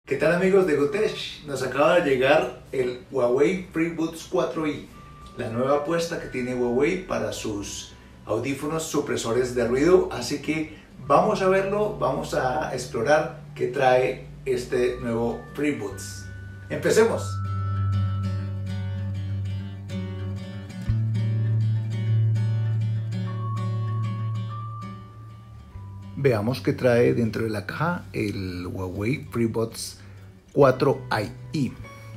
¿Qué tal amigos de Goodtech? Nos acaba de llegar el Huawei FreeBuds 4i, la nueva apuesta que tiene Huawei para sus audífonos supresores de ruido, así que vamos a verlo, vamos a explorar qué trae este nuevo FreeBuds. ¡Empecemos! Veamos qué trae dentro de la caja el Huawei FreeBuds 4i.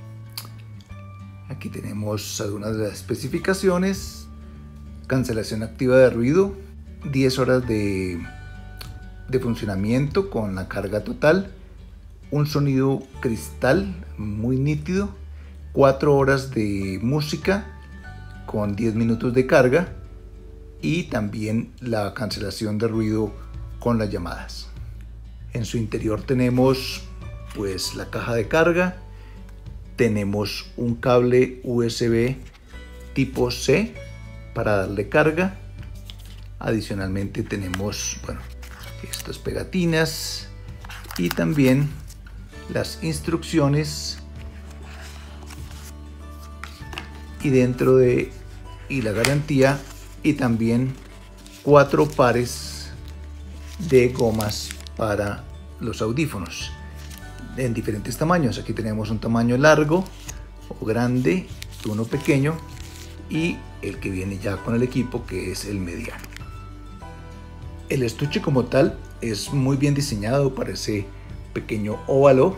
Aquí tenemos algunas de las especificaciones: cancelación activa de ruido, 10 horas de funcionamiento con la carga total, un sonido cristal muy nítido, 4 horas de música con 10 minutos de carga y también la cancelación de ruido con las llamadas. En su interior tenemos pues la caja de carga, tenemos un cable USB tipo C para darle carga. Adicionalmente tenemos estas pegatinas y también las instrucciones, y dentro de la garantía, y también 4 pares de gomas para los audífonos en diferentes tamaños. Aquí tenemos un tamaño largo o grande, uno pequeño y el que viene ya con el equipo, que es el mediano. El estuche como tal es muy bien diseñado, parece pequeño óvalo.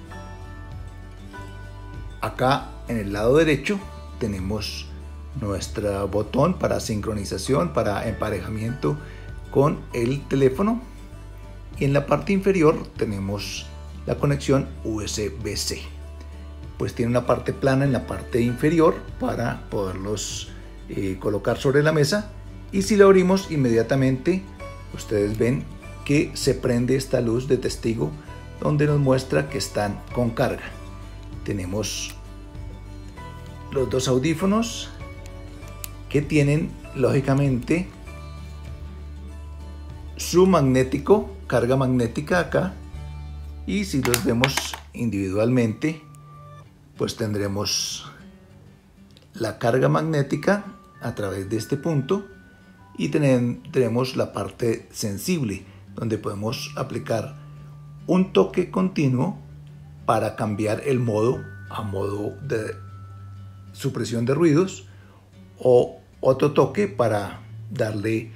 Acá en el lado derecho tenemos nuestro botón para sincronización, para emparejamiento con el teléfono, y en la parte inferior tenemos la conexión USB-C. Pues tiene una parte plana en la parte inferior para poderlos colocar sobre la mesa, y si lo abrimos inmediatamente ustedes ven que se prende esta luz de testigo donde nos muestra que están con carga. Tenemos los dos audífonos que tienen lógicamente su magnético, carga magnética acá, y si los vemos individualmente pues tendremos la carga magnética a través de este punto, y tenemos la parte sensible donde podemos aplicar un toque continuo para cambiar el modo a modo de supresión de ruidos, o otro toque para darle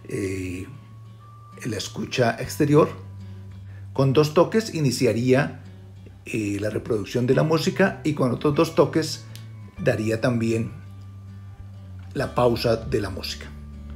la escucha exterior. Con 2 toques iniciaría la reproducción de la música, y con otros 2 toques daría también la pausa de la música.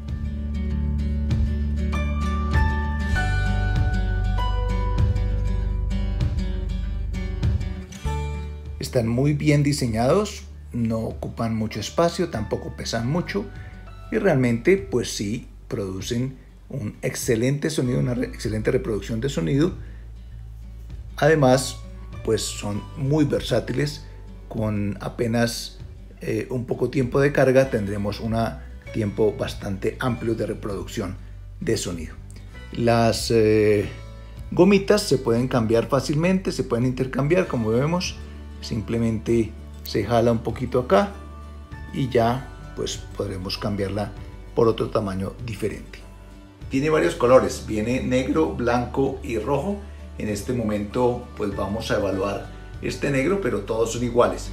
Están muy bien diseñados, no ocupan mucho espacio, tampoco pesan mucho, y realmente pues sí producen un excelente sonido, una excelente reproducción de sonido. Además pues son muy versátiles. Con apenas un poco tiempo de carga tendremos un tiempo bastante amplio de reproducción de sonido. Las gomitas se pueden cambiar fácilmente, se pueden intercambiar, como vemos. Simplemente se jala un poquito acá y ya pues podremos cambiarla por otro tamaño diferente. Tiene varios colores, viene negro, blanco y rojo. En este momento pues vamos a evaluar este negro, pero todos son iguales.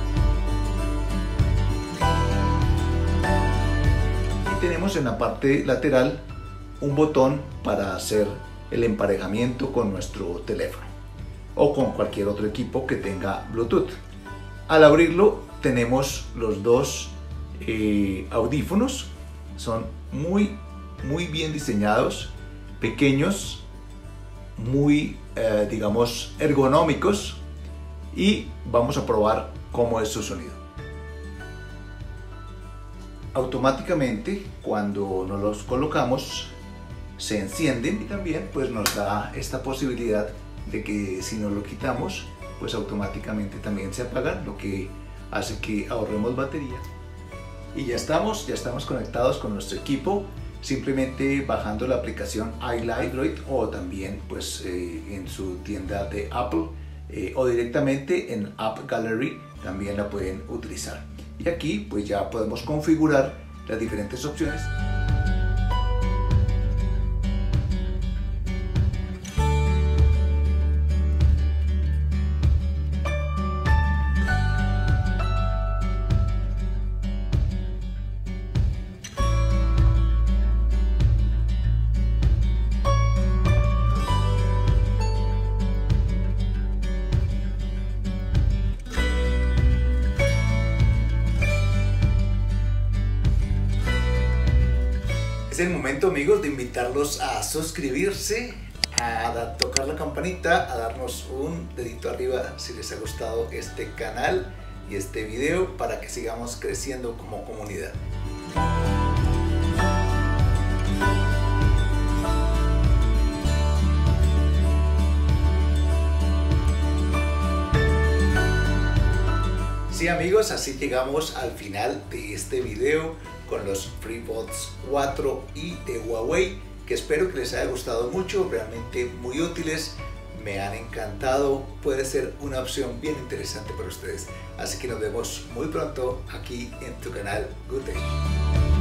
Y tenemos en la parte lateral un botón para hacer el emparejamiento con nuestro teléfono o con cualquier otro equipo que tenga Bluetooth. Al abrirlo tenemos los dos audífonos. Son muy bien diseñados, pequeños, muy digamos ergonómicos, y vamos a probar cómo es su sonido. Automáticamente cuando nos los colocamos se encienden, y también pues nos da esta posibilidad de que si nos lo quitamos pues automáticamente también se apagan, lo que hace que ahorremos batería. Y ya estamos conectados con nuestro equipo. simplemente bajando la aplicación iLiDroid o también pues en su tienda de Apple o directamente en App Gallery también la pueden utilizar. Y aquí pues ya podemos configurar las diferentes opciones. Es el momento, amigos, de invitarlos a suscribirse, a tocar la campanita, a darnos un dedito arriba si les ha gustado este canal y este video para que sigamos creciendo como comunidad. Sí, amigos, así llegamos al final de este video con los FreeBuds 4 y de Huawei, que espero que les haya gustado mucho, realmente muy útiles, me han encantado, puede ser una opción bien interesante para ustedes. Así que nos vemos muy pronto aquí en tu canal Good Day.